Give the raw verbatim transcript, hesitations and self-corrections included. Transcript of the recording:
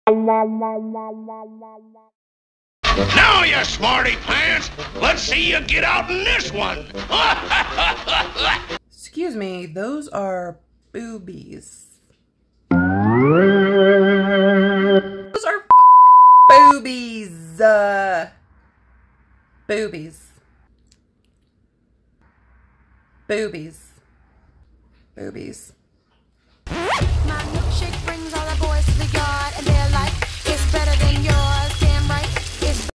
Now, you smarty pants, let's see you get out in this one. Excuse me, those are boobies. Those are boobies. Uh, boobies. Boobies. Boobies. My milkshake brings all the boys to the yard, and they're like, it's better than yours.